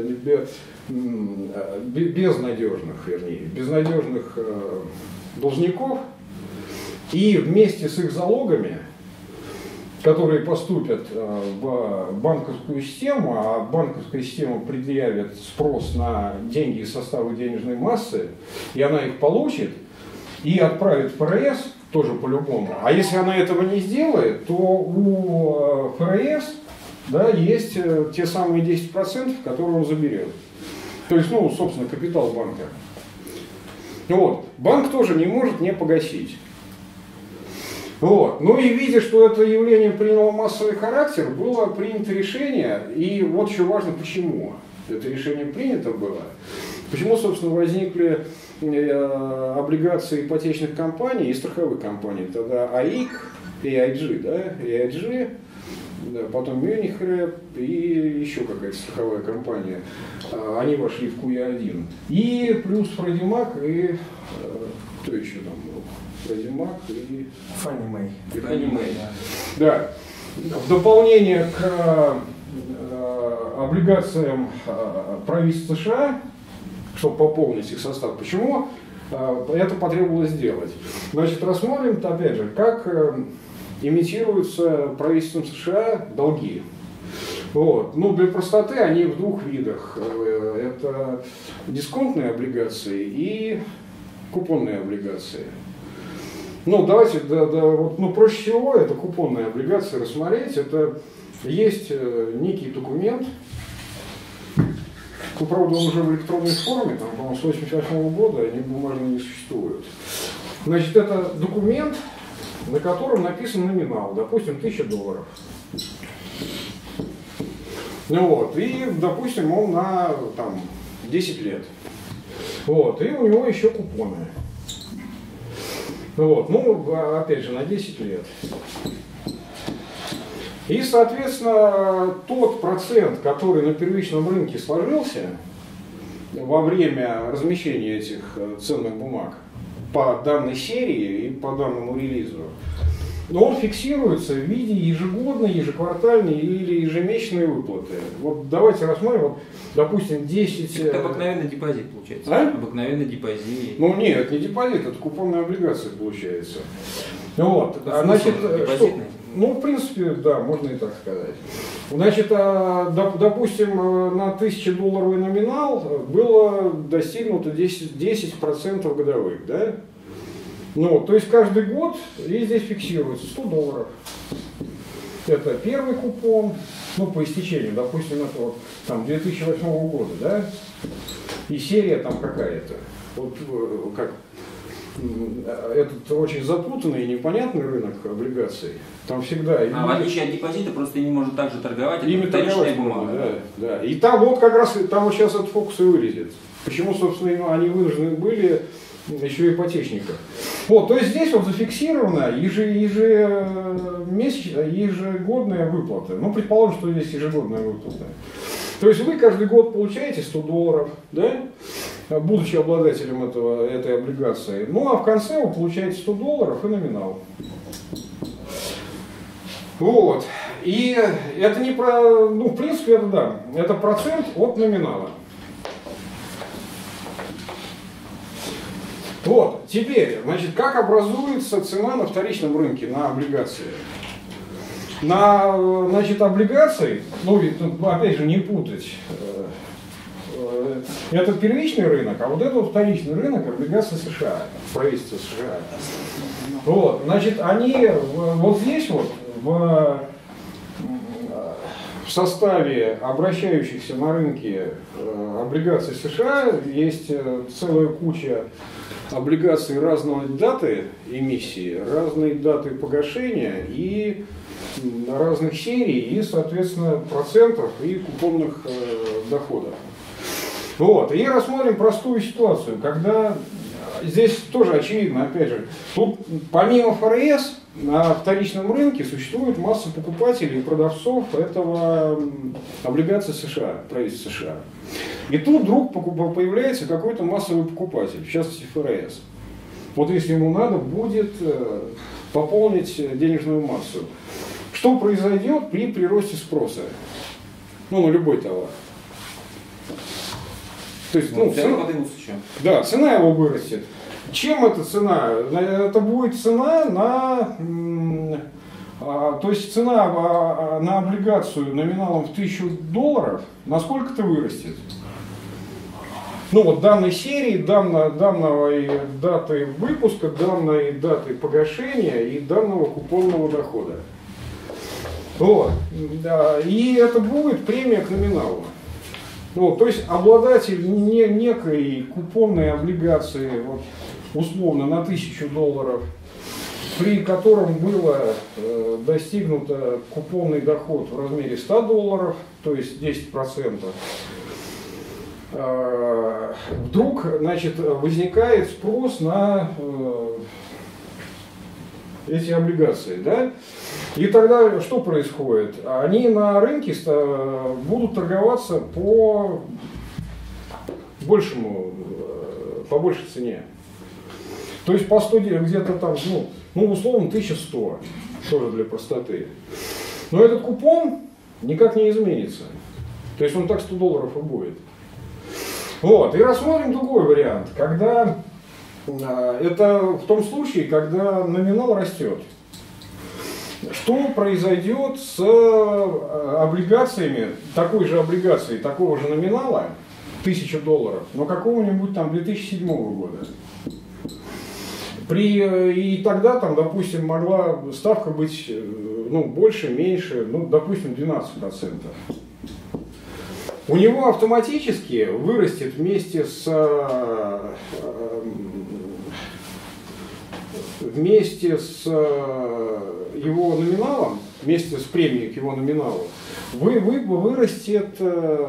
безнадежных, вернее, безнадежных должников, и вместе с их залогами, которые поступят в банковскую систему, а банковская система предъявит спрос на деньги из состава денежной массы, и она их получит, и отправит в эф эр эс, тоже по-любому. А если она этого не сделает, то у эф эр эс, да, есть те самые десять процентов, которые он заберет. То есть, ну, собственно, капитал банка. Вот. Банк тоже не может не погасить. Вот. Ну и видя, что это явление приняло массовый характер, было принято решение, и вот еще важно, почему это решение принято было. Почему, собственно, возникли э, облигации ипотечных компаний и страховых компаний. Тогда АИК, эй ай джи, да, эй ай джи, да, потом Мюних Рэп и еще какая-то страховая компания. Они вошли в Q E один. И плюс Фредди Мак и... Кто еще там был? Фредди Мак и... Фанни Мэй. И Фанни Мэй. Да. В дополнение к облигациям правительства США, чтобы пополнить их состав. Почему это потребовалось сделать? Значит, рассмотрим, опять же, как имитируются правительством США долги. Вот. Ну, для простоты они в двух видах. Это дисконтные облигации и купонные облигации. Ну, давайте, да, да, вот, ну, проще всего это купонные облигации рассмотреть. Это есть некий документ, ну, правда, он уже в электронной форме, там, по-моему, с восемьдесят восьмого года они бумажные не существуют. Значит, это документ, на котором написан номинал, допустим, тысяча долларов. Ну вот, и, допустим, он на там, десять лет. Вот, и у него еще купоны. Вот, ну, опять же, на десять лет. И, соответственно, тот процент, который на первичном рынке сложился во время размещения этих ценных бумаг по данной серии и по данному релизу, но он фиксируется в виде ежегодной, ежеквартальной или ежемесячной выплаты. Вот давайте рассмотрим, вот, допустим, десять... Это обыкновенный депозит получается. А? Обыкновенный депозит. Ну нет, это не депозит, это купонная облигация получается. Вот. Это Значит, депозитный? что, ну, в принципе, да, можно и так сказать. Значит, допустим, на тысячедолларовый номинал было достигнуто десять процентов годовых, да? Ну, то есть каждый год и здесь фиксируется сто долларов. Это первый купон, ну, по истечению, допустим, это вот там две тысячи восьмого года, да? И серия там какая-то. Вот как этот очень запутанный и непонятный рынок облигаций. Там всегда... А в отличие от депозита, просто ими можно также торговать, ими это вторичная бумага. бумага. Да, да. И там вот как раз, там вот сейчас этот фокус и вылезет. Почему, собственно, они вынуждены были еще ипотечников. Вот, то есть здесь вот зафиксирована ежемесячная, ежегодная выплата. Ну, предположим, что здесь ежегодная выплата. То есть вы каждый год получаете сто долларов, да, будучи обладателем этого, этой облигации. Ну, а в конце вы получаете сто долларов и номинал. Вот. И это не про... Ну, в принципе, это да. Это процент от номинала. Вот, теперь, значит, как образуется цена на вторичном рынке на облигации? На, значит, облигации, ну, опять же, не путать, это первичный рынок, а вот это вот вторичный рынок облигаций США, правительства США. Вот, значит, они вот здесь вот, в, в составе обращающихся на рынке облигаций США есть целая куча облигаций разной даты эмиссии, разной даты погашения и разных серий, и, соответственно, процентов и купонных э, доходов. Вот. И рассмотрим простую ситуацию, когда здесь тоже очевидно, опять же, тут помимо ФРС на вторичном рынке существует масса покупателей и продавцов этого облигаций США, правительства США. И тут вдруг появляется какой-то массовый покупатель, в частности ФРС. Вот если ему надо будет пополнить денежную массу. Что произойдет при приросте спроса? Ну, на любой товар. То есть, ну, цена, да, цена его вырастет. Чем эта цена? Это будет цена на, а, то есть цена а, на облигацию номиналом в тысячу долларов, насколько-то вырастет. Ну вот данной серии, данной, данной даты выпуска, данной даты погашения и данного купонного дохода. Вот. Да. И это будет премия к номиналу. Ну, то есть обладатель не, некой купонной облигации, вот, условно на тысячу долларов, при котором было э, достигнуто купонный доход в размере ста долларов, то есть десять процентов, э, вдруг, значит, возникает спрос на э, эти облигации, да? И тогда что происходит? Они на рынке будут торговаться по большему, по большей цене. То есть по сто, где-то там, ну, ну условно тысяча сто, тоже для простоты. Но этот купон никак не изменится. То есть он так сто долларов и будет. Вот. И рассмотрим другой вариант, когда это в том случае, когда номинал растет. Что произойдет с облигациями, такой же облигацией, такого же номинала, тысяча долларов, но какого-нибудь там две тысячи седьмого года? При, и тогда там, допустим, могла ставка быть, ну, больше, меньше, ну, допустим, двенадцать процентов. У него автоматически вырастет вместе с вместе с его номиналом, вместе с премией к его номиналу, вы, вы, вырастет,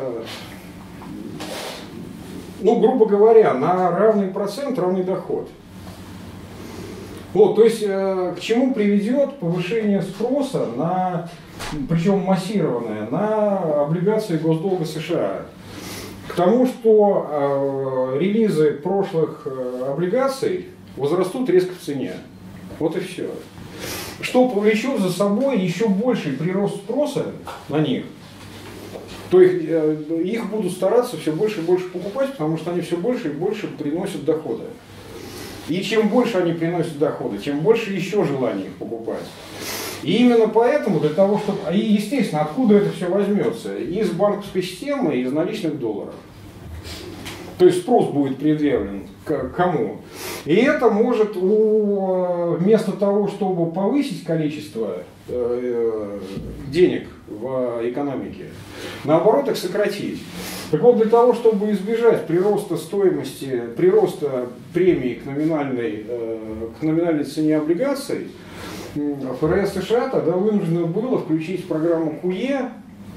ну, грубо говоря, на равный процент, равный доход. Вот, то есть, к чему приведет повышение спроса, на, причем массированное, на облигации госдолга США? К тому, что релизы прошлых облигаций возрастут резко в цене. Вот и все. Что повлечет за собой еще больший прирост спроса на них. То есть их будут стараться все больше и больше покупать, потому что они все больше и больше приносят доходы. И чем больше они приносят доходы, тем больше еще желания их покупать. И именно поэтому, для того, чтобы... И, естественно, откуда это все возьмется? Из банковской системы, из наличных долларов. То есть спрос будет предъявлен к кому? И это может, у, вместо того, чтобы повысить количество э, денег в экономике, наоборот их сократить. Так вот, для того, чтобы избежать прироста стоимости, прироста премии к номинальной, э, к номинальной цене облигаций, ФРС США тогда вынуждено было включить в программу ку е,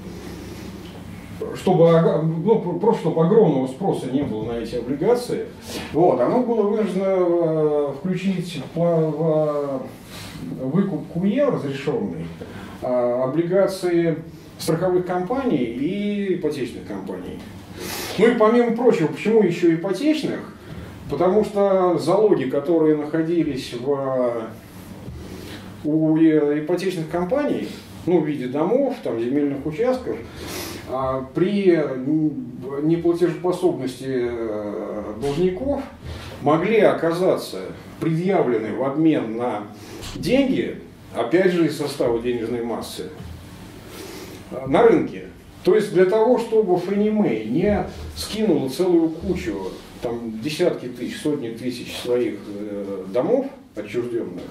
чтобы, ну, просто чтобы огромного спроса не было на эти облигации, вот, оно было вынуждено включить в выкуп ку е разрешенный облигации страховых компаний и ипотечных компаний. Ну и помимо прочего, почему еще ипотечных? Потому что залоги, которые находились в, у ипотечных компаний, ну, в виде домов, там, земельных участков, при неплатежеспособности должников могли оказаться предъявлены в обмен на деньги, опять же из состава денежной массы, на рынке. То есть для того, чтобы Фенни Мэй не скинула целую кучу, там, десятки тысяч, сотни тысяч своих домов отчужденных,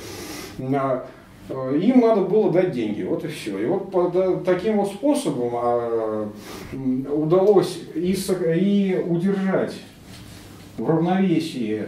им надо было дать деньги, вот и все. И вот под, таким вот способом а, удалось и, и удержать в равновесии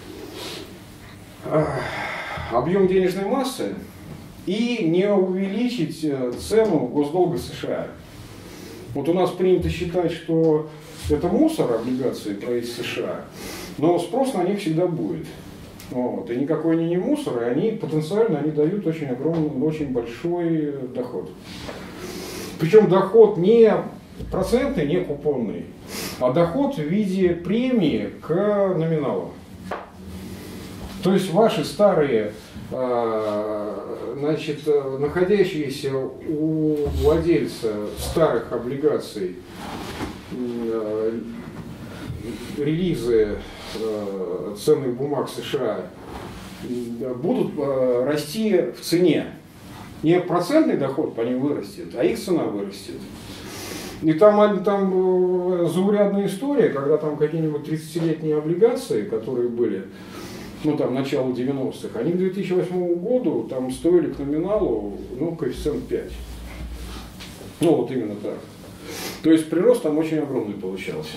а, объем денежной массы и не увеличить цену госдолга США. Вот у нас принято считать, что это мусор облигации правительства США. но спрос на них всегда будет. Вот. И никакой они не мусор, и они потенциально они дают очень огромный, очень большой доход. Причем доход не процентный, не купонный, а доход в виде премии к номиналу. То есть ваши старые, значит, находящиеся у владельца старых облигаций релизы ценных бумаг США будут расти в цене. Не процентный доход по ним вырастет, а их цена вырастет. И там, там заурядная история, когда там какие-нибудь тридцатилетние облигации, которые были, ну там, начало девяностых, они к две тысячи восьмому году там стоили к номиналу, ну, коэффициент пять. Ну, вот именно так. То есть прирост там очень огромный получался.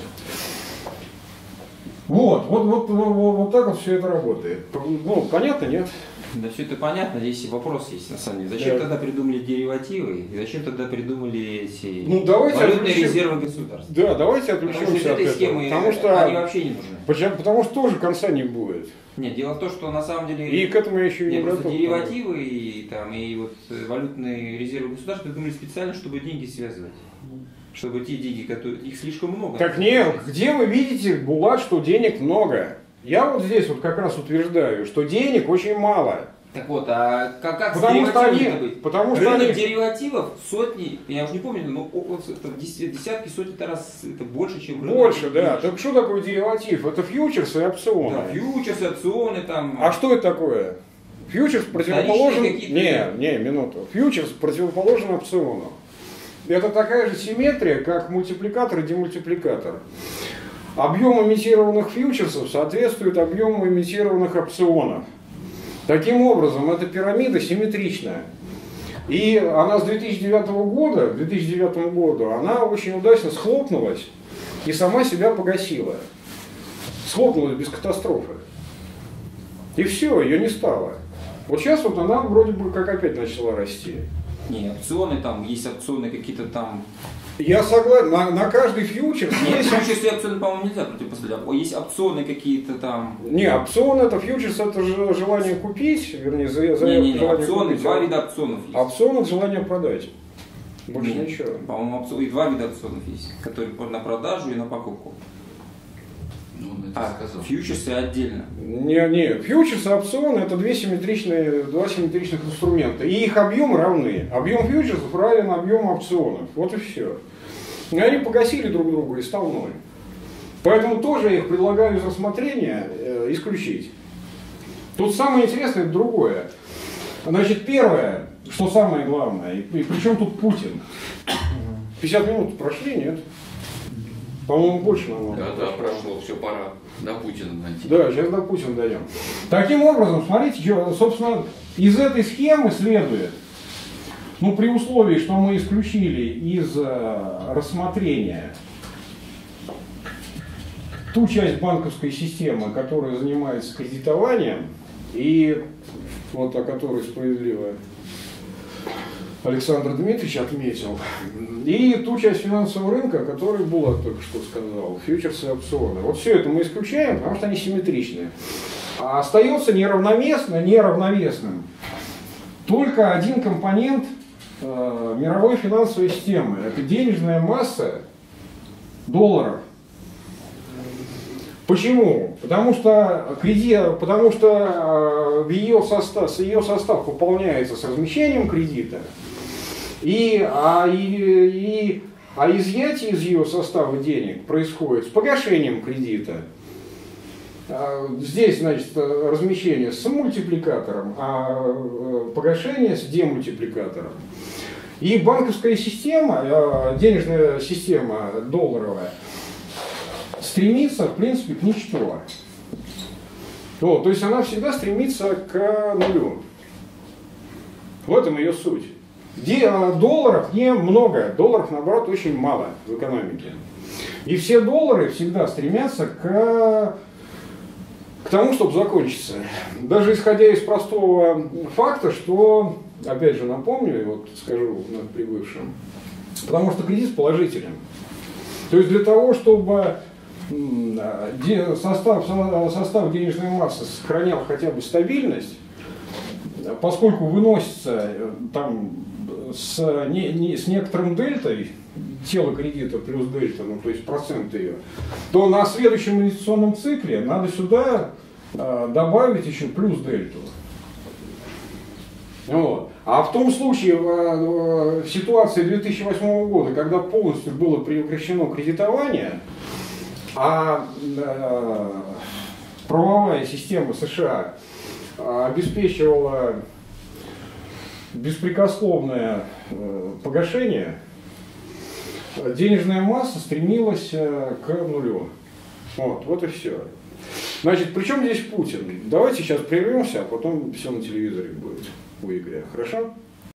Вот, вот, вот, вот, вот так вот все это работает. Ну, понятно, нет? Да, все это понятно, здесь и вопрос есть на самом деле. Зачем да. тогда придумали деривативы и зачем тогда придумали эти ну, валютные отключим... резервы государств? Да, давайте отключимся от этого. Схемы, потому что они вообще не нужны. Почему? Потому что тоже конца не будет. Нет, дело в том, что на самом деле... И к этому я еще и не готов. Деривативы и, там, и вот валютные резервы государств придумали специально, чтобы деньги связывать. Чтобы те деньги, которые... Их слишком много. Так нет, где вы видите, Булат, что денег много? Я вот здесь вот как раз утверждаю, что денег очень мало. Так вот, а как, как потому с деривативами быть? Потому что рынок они... деривативов сотни, я уже не помню, но десятки, сотни раз это больше, чем рынок. Больше, да. Так что такое дериватив? Это фьючерсы и опционы. Да, фьючерсы, опционы там. А что это такое? Фьючерс противоположен... Не, не, минуту. Фьючерс противоположен опциону. Это такая же симметрия, как мультипликатор и демультипликатор. Объем эмитированных фьючерсов соответствует объему эмитированных опционов. Таким образом, эта пирамида симметричная. И она с две тысячи девятого года, к две тысячи девятому году, она очень удачно схлопнулась и сама себя погасила. Схлопнулась без катастрофы. И все, ее не стало. Вот сейчас вот она вроде бы как опять начала расти. Не, опционы там, есть опционы какие-то там... Я согласен, на, на каждый фьючерс Нет, есть... фьючерсы и опционы, по-моему, нельзя противопоставлять. Есть опционы какие-то там... Не, опцион это фьючерс, это же желание купить, вернее, за, за не, не, не, желание опционы, купить. два вида опционов есть. Опцион это желание продать. Больше Нет, ничего. По-моему, опцион, и два вида опционов есть, которые на продажу и на покупку. Ну, он это А, сказал. фьючерсы отдельно. Не, не, фьючерсы и опционы это две симметричные, два симметричных инструмента. И их объемы равны. Объем фьючерсов равен объему опционов. Вот и все. И они погасили друг друга и стал ноль. Поэтому тоже я их предлагаю из рассмотрения э, исключить. Тут самое интересное это другое. Значит, первое, что самое главное, и, и причем тут Путин. пятьдесят минут прошли, нет? По-моему, больше намного. Да, да, прошло, все, пора до Путина найти. Да, сейчас до Путина дойдем. Таким образом, смотрите, что, собственно, из этой схемы следует, ну, при условии, что мы исключили из э, рассмотрения ту часть банковской системы, которая занимается кредитованием, и вот о которой справедливо Александр Дмитриевич отметил, и ту часть финансового рынка, который Булат только что сказал, фьючерсы и опционы. Вот все это мы исключаем, потому что они симметричны. А остается неравноместно, неравновесным только один компонент э, мировой финансовой системы. Это денежная масса долларов. Почему? Потому что кредит, потому что э, ее состав, ее состав пополняется с размещением кредита. И, а, и, и, а изъятие из ее состава денег происходит с погашением кредита. Здесь, значит, размещение с мультипликатором, а погашение с демультипликатором. И банковская система, денежная система долларовая, стремится, в принципе, к ничту. Вот, то есть она всегда стремится к нулю. В этом ее суть. Долларов немного, долларов, наоборот, очень мало в экономике. И все доллары всегда стремятся к, к тому, чтобы закончиться. Даже исходя из простого факта, что, опять же напомню, и вот скажу над прибывшим, потому что кредит положителен. То есть для того, чтобы состав, состав денежной массы сохранял хотя бы стабильность, поскольку выносится там с, не, не, с некоторым дельтой, тело кредита плюс дельта, ну то есть процент ее, то на следующем инвестиционном цикле надо сюда э, добавить еще плюс дельту. Вот. А в том случае, в, в ситуации две тысячи восьмого года, когда полностью было прекращено кредитование, а э, правовая система США обеспечивала беспрекословное э, погашение, денежная масса стремилась э, к нулю. Вот, вот и все. Значит, при чем здесь Путин? Давайте сейчас прервемся, а потом все на телевизоре будет у Игоря. Хорошо?